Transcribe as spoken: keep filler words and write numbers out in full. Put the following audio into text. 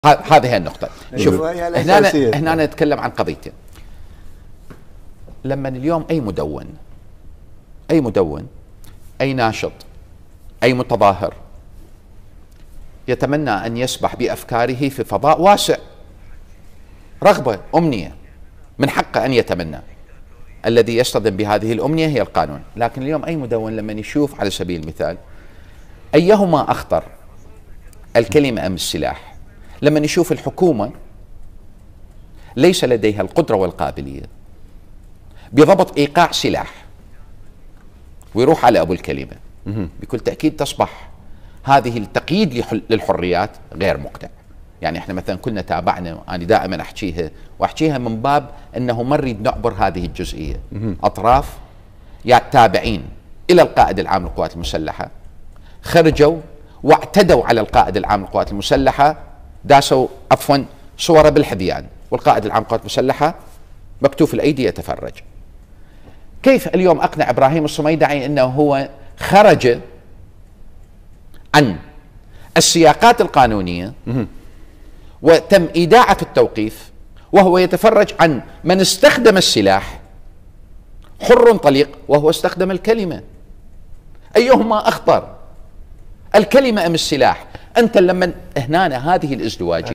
هذه النقطة. شوف هنا هنا نتكلم عن قضيتين. لما اليوم أي مدون أي مدون أي ناشط أي متظاهر يتمنى أن يسبح بأفكاره في فضاء واسع، رغبة أمنية من حقه أن يتمنى، الذي يصطدم بهذه الأمنية هي القانون. لكن اليوم أي مدون لما يشوف على سبيل المثال أيهما أخطر، الكلمة أم السلاح، لما نشوف الحكومة ليس لديها القدرة والقابلية بضبط إيقاع سلاح ويروح على أبو الكلمة، بكل تأكيد تصبح هذه التقييد للحريات غير مقنع. يعني احنا مثلا كنا تابعنا، أنا دائما أحكيها وأحكيها من باب أنه ما نريد نعبر هذه الجزئية. أطراف تابعين إلى القائد العام للقوات المسلحة خرجوا واعتدوا على القائد العام للقوات المسلحة، داسوا عفوا صوره بالحذيان، والقائد العام للقوات المسلحة مكتوف الأيدي يتفرج. كيف اليوم أقنع إبراهيم الصميدعي أنه هو خرج عن السياقات القانونية وتم إيداعه في التوقيف وهو يتفرج عن من استخدم السلاح حر طليق وهو استخدم الكلمة؟ أيهما أخطر، الكلمة أم السلاح؟ أنت لما هنا هذه الازدواجية